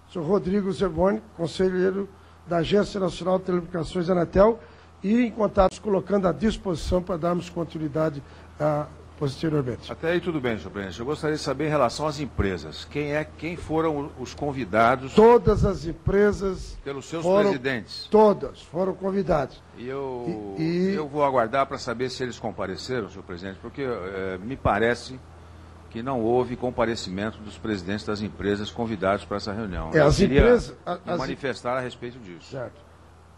senhor Rodrigo Zerboni, conselheiro da Agência Nacional de Telecomunicações, Anatel, e em contatos colocando à disposição para darmos continuidade posteriormente. Até aí tudo bem, senhor presidente. Eu gostaria de saber em relação às empresas. Quem foram os convidados? Todas as empresas... Pelos seus presidentes? Todas foram convidadas. E eu vou aguardar para saber se eles compareceram, senhor presidente, porque me parece que não houve comparecimento dos presidentes das empresas convidados para essa reunião. Eu queria manifestar a respeito disso. Certo.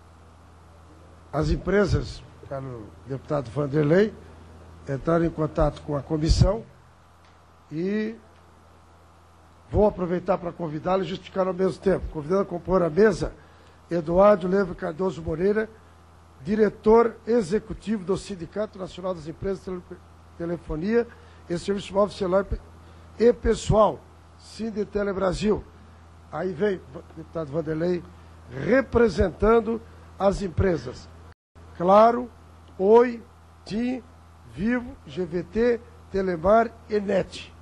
As empresas, caro deputado Vanderlei, entraram em contato com a comissão e vou aproveitar para convidá-lo e justificar ao mesmo tempo. Convidando a compor a mesa Eduardo Levo Cardoso Moreira, diretor executivo do Sindicato Nacional das Empresas de Telefonia e Serviço Móvel Celular e Pessoal, Sinditele Brasil. Aí vem o deputado Vanderlei representando as empresas Claro, Oi, TIM, Vivo, GVT, Telemar e NET.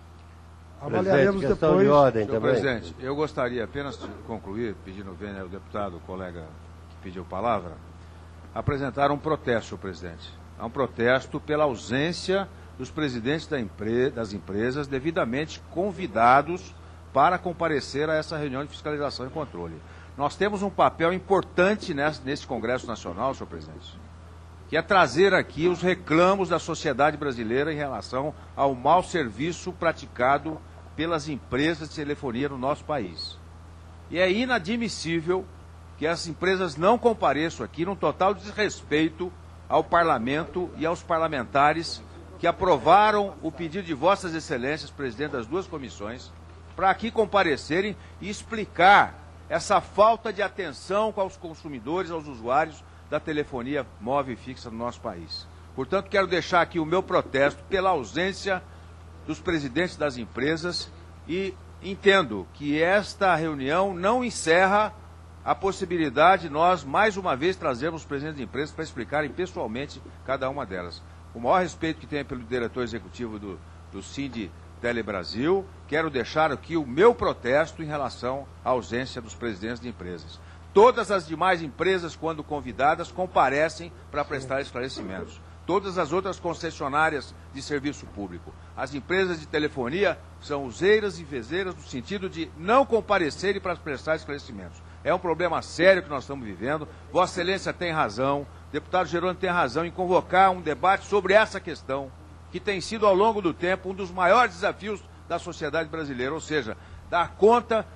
Avaliaremos depois. De ordem, senhor presidente, eu gostaria apenas de concluir, pedindo vênia ao deputado, o colega que pediu palavra, apresentar um protesto, senhor presidente. É um protesto pela ausência dos presidentes das empresas devidamente convidados para comparecer a essa reunião de fiscalização e controle. Nós temos um papel importante nesse Congresso Nacional, senhor presidente, que é trazer aqui os reclamos da sociedade brasileira em relação ao mau serviço praticado pelas empresas de telefonia no nosso país. E é inadmissível que as empresas não compareçam aqui num total desrespeito ao Parlamento e aos parlamentares que aprovaram o pedido de Vossas Excelências, presidente das duas comissões, para aqui comparecerem e explicar essa falta de atenção com os consumidores, aos usuários da telefonia móvel e fixa no nosso país. Portanto, quero deixar aqui o meu protesto pela ausência dos presidentes das empresas e entendo que esta reunião não encerra a possibilidade de nós, mais uma vez, trazermos os presidentes de empresas para explicarem pessoalmente cada uma delas. O maior respeito que tenho pelo diretor executivo do Sinditele Brasil, quero deixar aqui o meu protesto em relação à ausência dos presidentes de empresas. Todas as demais empresas, quando convidadas, comparecem para prestar esclarecimentos. Todas as outras concessionárias de serviço público. As empresas de telefonia são useiras e vezeiras no sentido de não comparecerem para prestar esclarecimentos. É um problema sério que nós estamos vivendo. Vossa Excelência tem razão, o deputado Jerônimo tem razão em convocar um debate sobre essa questão, que tem sido, ao longo do tempo, um dos maiores desafios da sociedade brasileira, ou seja, dar conta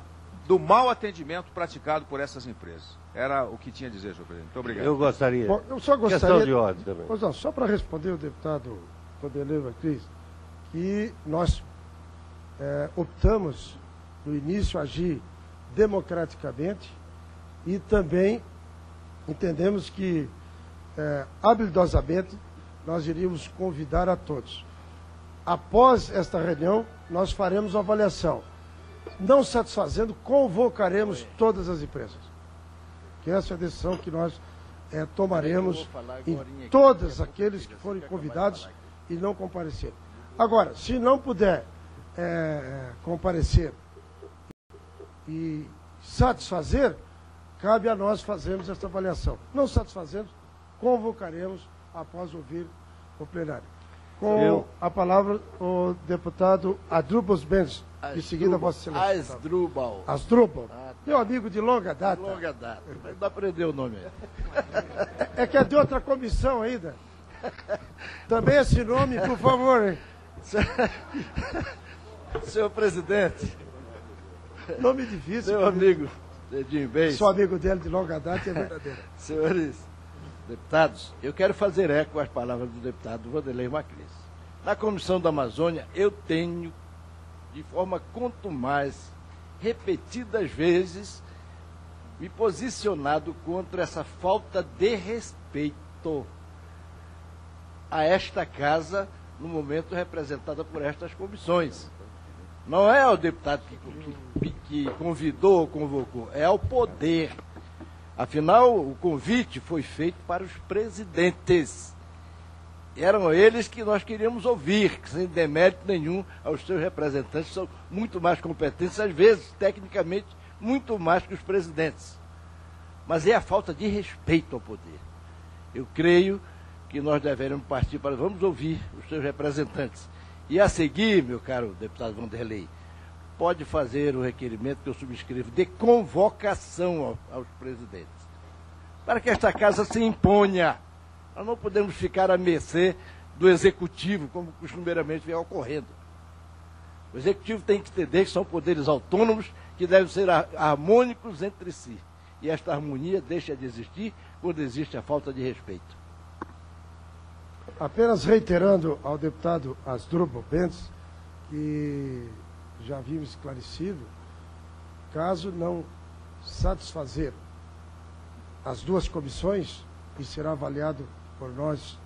do mau atendimento praticado por essas empresas. Era o que tinha a dizer, senhor presidente. Muito obrigado. Eu gostaria. Bom, eu só gostaria. Questão de ordem também. Pois não, só para responder o deputado Vanderlei Cris, que nós optamos, no início, agir democraticamente e também entendemos que, habilidosamente, nós iríamos convidar a todos. Após esta reunião, nós faremos uma avaliação. Não satisfazendo, convocaremos todas as empresas. Que essa é a decisão que nós tomaremos em todos aqueles que forem convidados e não comparecerem. Agora, se não puder comparecer e satisfazer, cabe a nós fazermos essa avaliação. Não satisfazendo, convocaremos após ouvir o plenário. Com a palavra, o deputado Adrubal Benz, de seguida, Vossa Excelência. Asdrubal. Asdrubal. Meu amigo de longa data. De longa data. Mas não aprendeu o nome. É que é de outra comissão ainda. Também esse nome, por favor, hein? Senhor presidente. Nome difícil. Meu amigo, Edinho Benz. Sou amigo dele de longa data e é verdadeiro. Senhores deputados, eu quero fazer eco às palavras do deputado Vanderlei Macris. Na Comissão da Amazônia, eu tenho, de forma contumaz, repetidas vezes, me posicionado contra essa falta de respeito a esta casa, no momento representada por estas comissões. Não é o deputado que convidou ou convocou, é ao poder. Afinal, o convite foi feito para os presidentes. eram eles que nós queríamos ouvir, sem demérito nenhum aos seus representantes, que são muito mais competentes, às vezes, tecnicamente, muito mais que os presidentes. Mas é a falta de respeito ao poder. Eu creio que nós deveremos partir para... Vamos ouvir os seus representantes. E a seguir, meu caro deputado Vanderlei, pode fazer o requerimento que eu subscrevo de convocação aos presidentes, para que esta casa se imponha. Nós não podemos ficar à mercê do executivo, como costumeiramente vem ocorrendo. O executivo tem que entender que são poderes autônomos que devem ser harmônicos entre si. E esta harmonia deixa de existir quando existe a falta de respeito. Apenas reiterando ao deputado Asdrubal Bentes que já havíamos esclarecido, caso não satisfazer as duas comissões, e será avaliado por nós,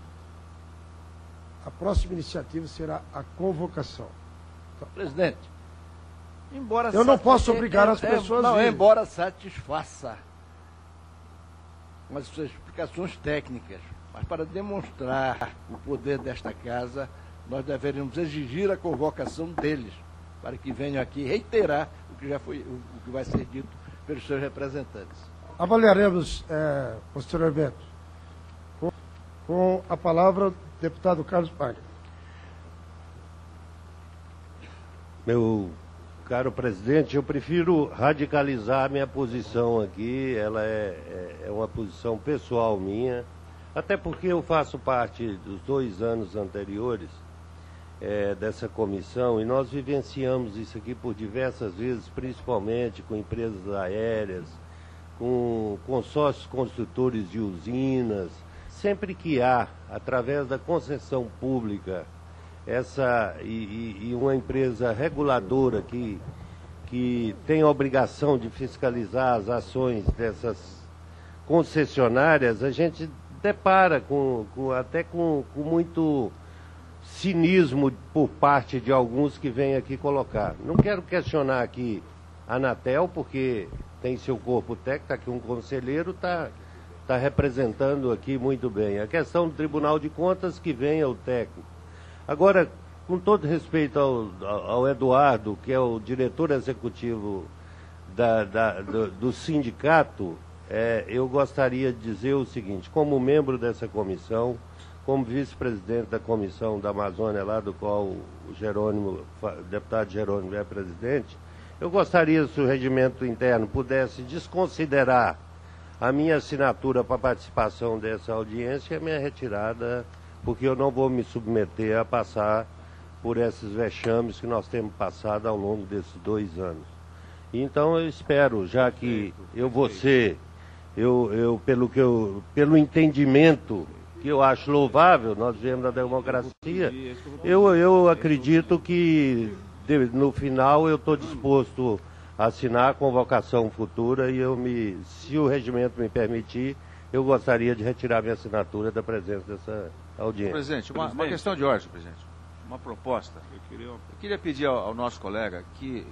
a próxima iniciativa será a convocação. Então, presidente, embora... Eu não posso obrigar as pessoas... Não, embora satisfaça com as suas explicações técnicas, mas para demonstrar o poder desta casa, nós deveríamos exigir a convocação deles, para que venham aqui reiterar o que já foi, o que vai ser dito pelos seus representantes. Avaliaremos posteriormente. Com a palavra, o deputado Carlos Magno. Meu caro presidente, eu prefiro radicalizar a minha posição aqui. Ela é uma posição pessoal minha, até porque eu faço parte dos 2 anos anteriores dessa comissão, e nós vivenciamos isso aqui por diversas vezes, principalmente com empresas aéreas, com consórcios construtores de usinas. Sempre que há, através da concessão pública, e uma empresa reguladora que tem a obrigação de fiscalizar as ações dessas concessionárias, a gente depara até com muito cinismo por parte de alguns que vêm aqui colocar. Não quero questionar aqui a Anatel, porque tem seu corpo técnico, está aqui um conselheiro, está representando aqui muito bem. A questão do Tribunal de Contas, que venha o técnico. Agora, com todo respeito ao Eduardo, que é o diretor executivo do sindicato, eu gostaria de dizer o seguinte: como membro dessa comissão, como vice-presidente da comissão da Amazônia, lá do qual o deputado Jerônimo é presidente, eu gostaria, se o regimento interno pudesse desconsiderar a minha assinatura para participação dessa audiência, a minha retirada, porque eu não vou me submeter a passar por esses vexames que nós temos passado ao longo desses 2 anos. Então eu espero, já que eu vou ser, pelo entendimento que eu acho louvável, nós vivemos na democracia, eu acredito que no final eu estou disposto a assinar a convocação futura, e se o regimento me permitir, eu gostaria de retirar minha assinatura da presença dessa audiência. Presidente, uma questão de ordem, presidente. Uma proposta. Eu queria pedir ao nosso colega que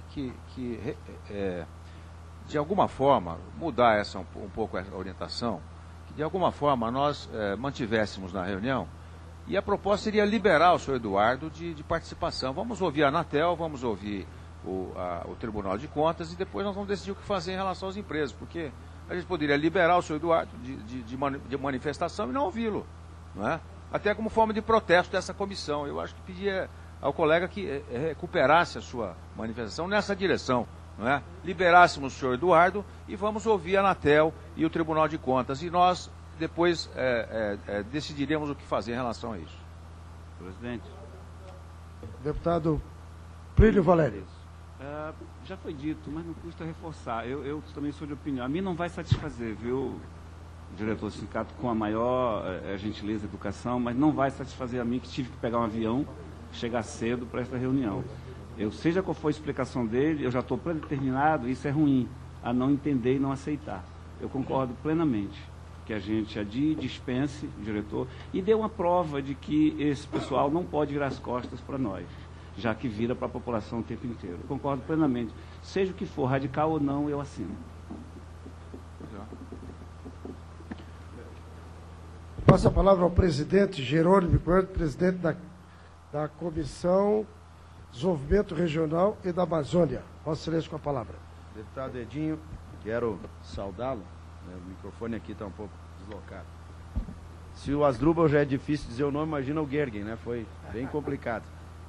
de alguma forma, mudar um pouco essa orientação, que de alguma forma nós mantivéssemos na reunião, e a proposta seria liberar o senhor Eduardo de participação. Vamos ouvir a Anatel, vamos ouvir o Tribunal de Contas, e depois nós vamos decidir o que fazer em relação às empresas, porque a gente poderia liberar o senhor Eduardo de manifestação e não ouvi-lo, não é? Até como forma de protesto dessa comissão. Eu acho que pedia ao colega que recuperasse a sua manifestação nessa direção, não é? Liberássemos o senhor Eduardo e vamos ouvir a Anatel e o Tribunal de Contas, e nós depois decidiremos o que fazer em relação a isso. Presidente. Deputado Plínio Valério. Já foi dito, mas não custa reforçar. Eu também sou de opinião. A mim não vai satisfazer, viu, diretor do sindicato, com a maior gentileza e educação, mas não vai satisfazer a mim, que tive que pegar um avião, chegar cedo para esta reunião. Seja qual for a explicação dele, eu já estou predeterminado, isso é ruim, a não entender e não aceitar. Eu concordo plenamente que a gente adie, dispense o diretor e dê uma prova de que esse pessoal não pode virar as costas para nós, já que vira para a população o tempo inteiro. Eu concordo plenamente. Seja o que for, radical ou não, eu assino. Posso Passo a palavra ao presidente Jerônimo Coelho, presidente da Comissão de Desenvolvimento Regional e da Amazônia. Vossa Excelência, com a palavra. Deputado Edinho, quero saudá-lo. O microfone aqui está um pouco deslocado. Se o Asdrubal já é difícil dizer o nome, imagina o Gergen, né? Foi bem complicado.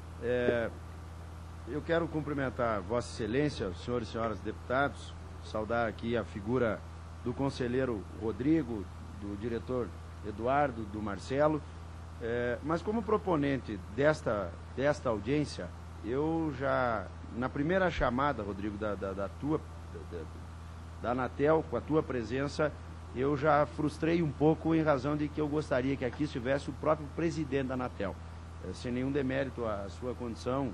Eu quero cumprimentar Vossa Excelência, os senhores e senhoras deputados, saudar aqui a figura do conselheiro Rodrigo, do diretor Eduardo, do Marcelo, mas como proponente desta audiência, eu já, na primeira chamada, Rodrigo, da Anatel, com a tua presença, eu já frustrei um pouco em razão de que eu gostaria que aqui estivesse o próprio presidente da Anatel, sem nenhum demérito à sua condição.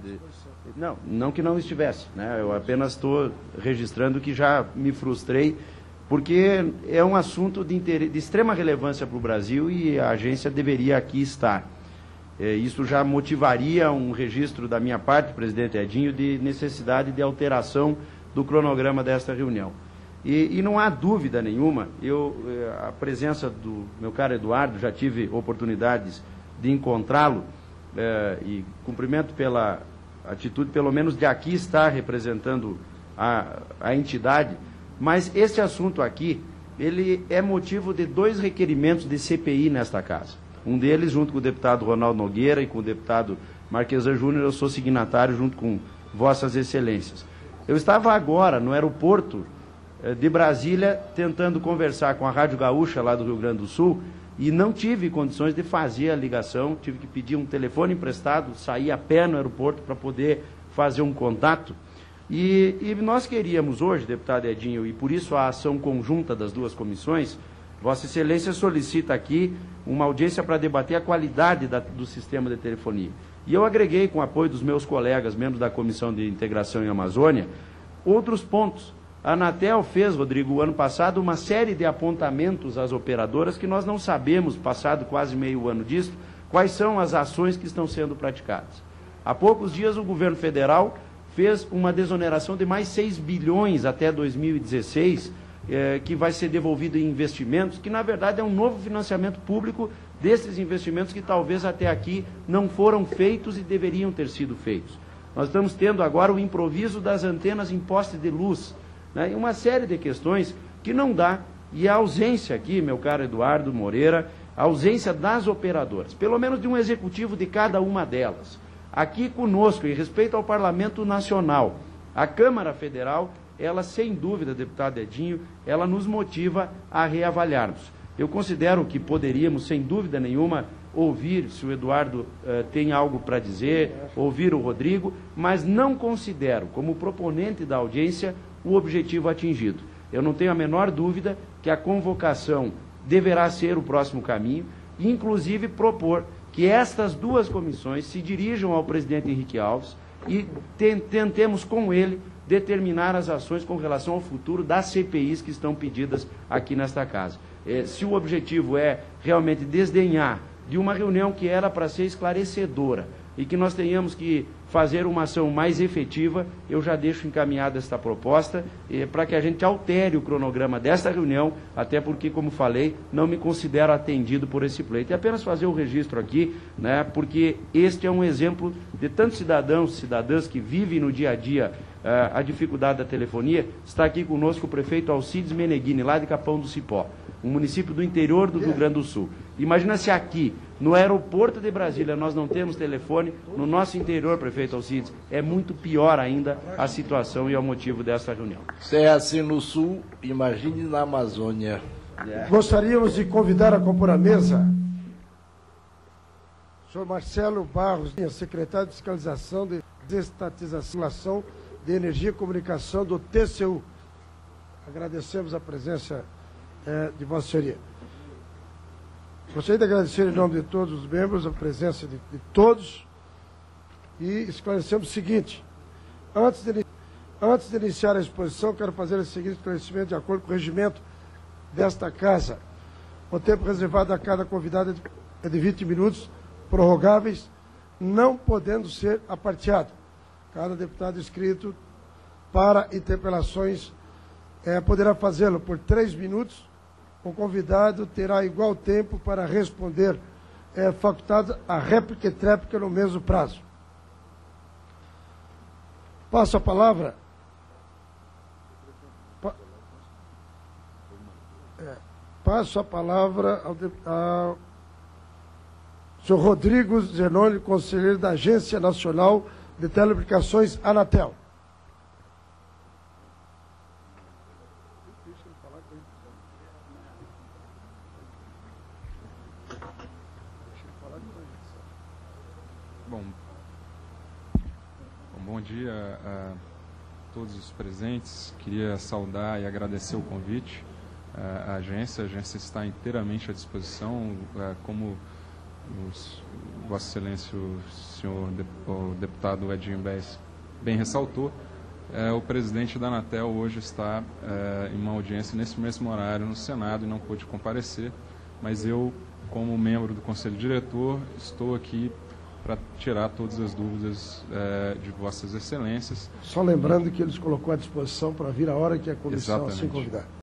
Não que não estivesse, né? Eu apenas estou registrando que já me frustrei, porque é um assunto de extrema relevância para o Brasil e a agência deveria aqui estar. Isso já motivaria um registro da minha parte, presidente Edinho, de necessidade de alteração do cronograma desta reunião. E não há dúvida nenhuma, a presença do meu caro Eduardo, já tive oportunidades de encontrá-lo, e cumprimento pela atitude, pelo menos de aqui estar representando a entidade, mas esse assunto aqui, ele é motivo de 2 requerimentos de CPI nesta casa. Um deles, junto com o deputado Ronaldo Nogueira e com o deputado Marquesan Júnior, eu sou signatário junto com Vossas Excelências. Eu estava agora no aeroporto de Brasília tentando conversar com a Rádio Gaúcha lá do Rio Grande do Sul e não tive condições de fazer a ligação, tive que pedir um telefone emprestado, sair a pé no aeroporto para poder fazer um contato. E nós queríamos hoje, deputado Edinho, e por isso a ação conjunta das 2 comissões, Vossa Excelência solicita aqui uma audiência para debater a qualidade do sistema de telefonia. E eu agreguei, com o apoio dos meus colegas, membros da Comissão de Integração em Amazônia, outros pontos. A Anatel fez, Rodrigo, o ano passado, uma série de apontamentos às operadoras que nós não sabemos, passado quase meio ano disso, quais são as ações que estão sendo praticadas. Há poucos dias o governo federal fez uma desoneração de mais 6 bilhões até 2016, que vai ser devolvido em investimentos, que na verdade é um novo financiamento público desses investimentos que talvez até aqui não foram feitos e deveriam ter sido feitos. Nós estamos tendo agora o improviso das antenas em poste de luz, né, e uma série de questões que não dá, e a ausência aqui, meu caro Eduardo Moreira, a ausência das operadoras, pelo menos de um executivo de cada uma delas. Aqui conosco, em respeito ao Parlamento Nacional, a Câmara Federal, ela, sem dúvida, deputado Edinho, ela nos motiva a reavaliarmos. Eu considero que poderíamos, sem dúvida nenhuma, ouvir, se o Eduardo tem algo para dizer, ouvir o Rodrigo, mas não considero, como proponente da audiência, o objetivo atingido. Eu não tenho a menor dúvida que a convocação deverá ser o próximo caminho, e inclusive propor que estas 2 comissões se dirijam ao presidente Henrique Alves e tentemos com ele determinar as ações com relação ao futuro das CPIs que estão pedidas aqui nesta casa. Se o objetivo é realmente desdenhar de uma reunião que era para ser esclarecedora e que nós tenhamos que fazer uma ação mais efetiva, eu já deixo encaminhada esta proposta para que a gente altere o cronograma desta reunião, até porque, como falei, não me considero atendido por esse pleito. E apenas fazer o registro aqui, né, porque este é um exemplo de tantos cidadãos e cidadãs que vivem no dia a dia a dificuldade da telefonia. Está aqui conosco o prefeito Alcides Meneghini, lá de Capão do Cipó, um município do interior do Rio Grande do Sul. Imagina se aqui, no aeroporto de Brasília, nós não temos telefone, no nosso interior, prefeito Alcides, é muito pior ainda a situação e é o motivo dessa reunião. Se é assim no Sul, imagine na Amazônia. Gostaríamos de convidar a compor a mesa o senhor Marcelo Barros, secretário de Fiscalização de Desestatização de Energia e Comunicação do TCU. Agradecemos a presença de Vossa Senhoria. Gostaria de agradecer em nome de todos os membros a presença de todos e esclarecemos o seguinte: antes de iniciar a exposição, quero fazer o seguinte esclarecimento de acordo com o regimento desta casa. O tempo reservado a cada convidado é de 20 minutos, prorrogáveis, não podendo ser aparteado. Cada deputado inscrito para interpelações poderá fazê-lo por 3 minutos o convidado terá igual tempo para responder, facultado a réplica e tréplica no mesmo prazo. Passo a palavra. Passo a palavra ao senhor Rodrigo Zenoni, conselheiro da Agência Nacional de Telecomunicações, Anatel. Bom dia a todos os presentes. Queria saudar e agradecer o convite à agência. A agência está inteiramente à disposição, como Vossa Excelência, o deputado Edinho Bess bem ressaltou. O presidente da Anatel hoje está em uma audiência nesse mesmo horário no Senado e não pôde comparecer, mas eu, como membro do Conselho Diretor, estou aqui para tirar todas as dúvidas de Vossas Excelências. Só lembrando que eles colocou à disposição para vir a hora que a comissão assim convidar.